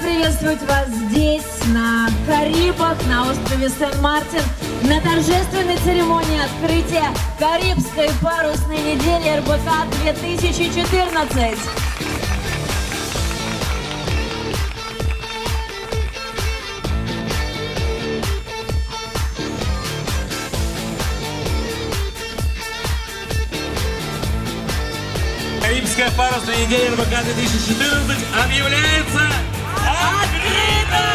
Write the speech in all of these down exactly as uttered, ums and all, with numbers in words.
приветствовать вас здесь, на Карибах, на острове Сен-Мартин, на торжественной церемонии открытия Карибской парусной недели эр бэ ка две тысячи четырнадцать. Карибская парусная неделя эр бэ ка две тысячи четырнадцать объявляется открытой!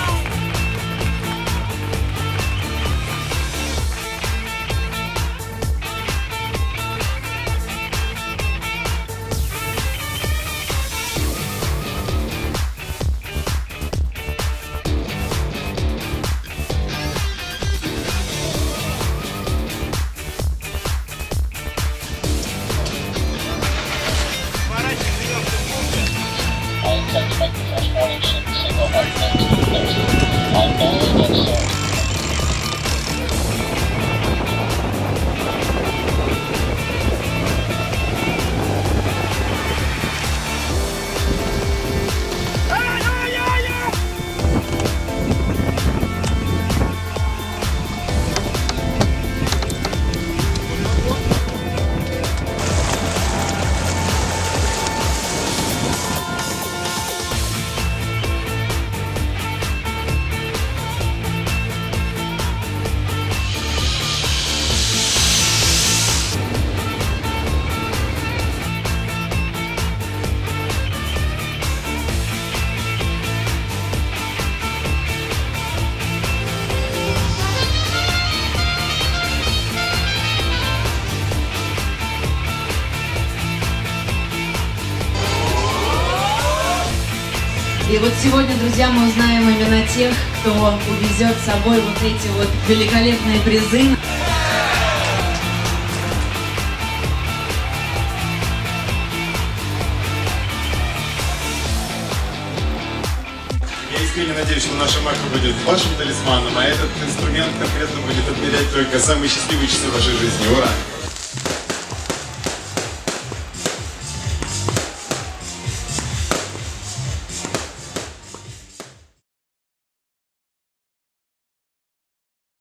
И вот сегодня, друзья, мы узнаем именно тех, кто увезет с собой вот эти вот великолепные призы. Я искренне надеюсь, что наша марка будет вашим талисманом, а этот инструмент конкретно будет отмерять только самые счастливые часы вашей жизни. Ура!